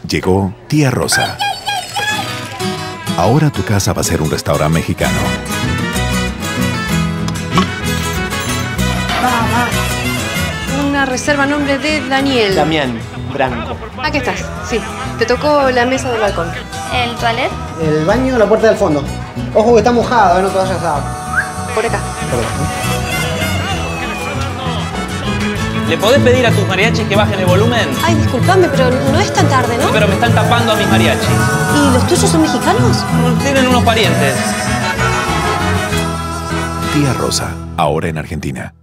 Llegó Tía Rosa. Ahora tu casa va a ser un restaurante mexicano. Una reserva a nombre de Daniel. Damián Branco. Aquí estás, sí. Te tocó la mesa del balcón. ¿El toilet? El baño, la puerta del fondo. Ojo que está mojado, no te vayas a... Por acá. ¿Le podés pedir a tus mariachis que bajen el volumen? Ay, discúlpame, pero no es tan tarde, ¿no? Pero me están tapando a mis mariachis. ¿Y los tuyos son mexicanos? Tienen unos parientes. Tía Rosa, ahora en Argentina.